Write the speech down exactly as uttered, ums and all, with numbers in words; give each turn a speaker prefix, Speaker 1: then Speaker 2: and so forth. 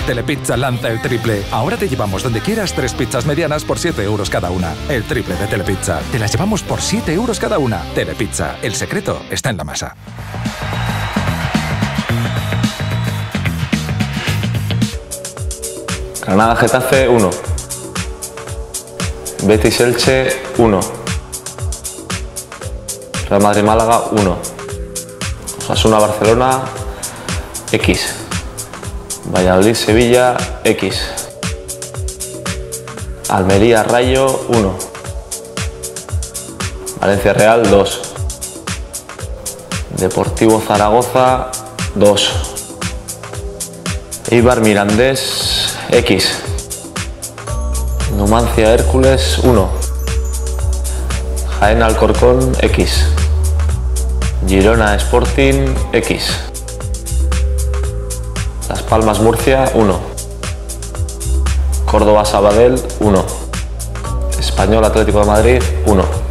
Speaker 1: Telepizza lanza el triple. Ahora te llevamos donde quieras tres pizzas medianas por siete euros cada una. El triple de Telepizza. Te las llevamos por siete euros cada una. Telepizza. El secreto está en la masa.
Speaker 2: Granada Getafe uno. Betis Elche uno. Real Madrid Málaga uno. Osasuna Barcelona X. Valladolid Sevilla X. Almería Rayo uno. Valencia Real dos. Deportivo Zaragoza dos. Eibar Mirandés X. Numancia Hércules uno. Jaén Alcorcón X. Girona Sporting X. Las Palmas Murcia uno. Córdoba Sabadell uno. Español Atlético de Madrid uno.